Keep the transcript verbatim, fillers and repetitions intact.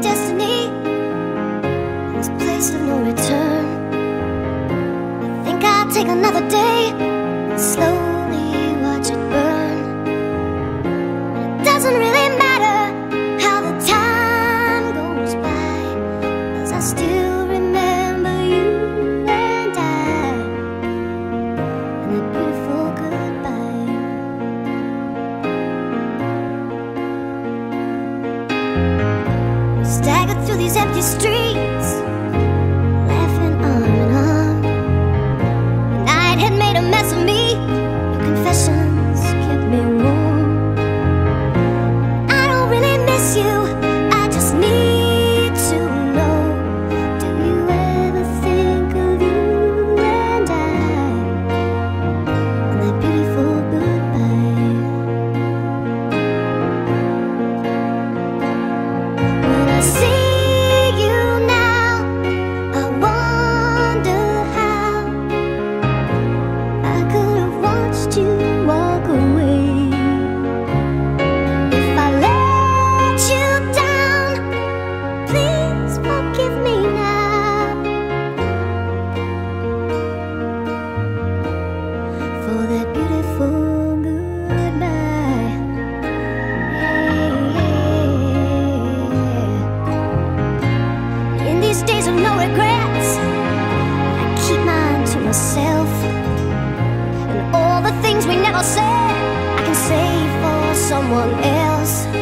destiny, this place of no return. I think I'll take another day and slowly watch it burn. It doesn't really matter how the time goes by, 'cause I still remember you and I, and that beautiful goodbye. We staggered through these empty streets, laughing arm in arm. The night had made a mess of me, your confessions kept me warm. I don't really miss you, I just need to know, do you ever think of you and I, and that beautiful goodbye? When I see you now, I wonder how I could have watched you walk away. If I let you down, please forgive me now for that beautiful goodbye. Yeah. In these days of no regrets, I keep mine to myself, and all the things we never said I can say for someone else.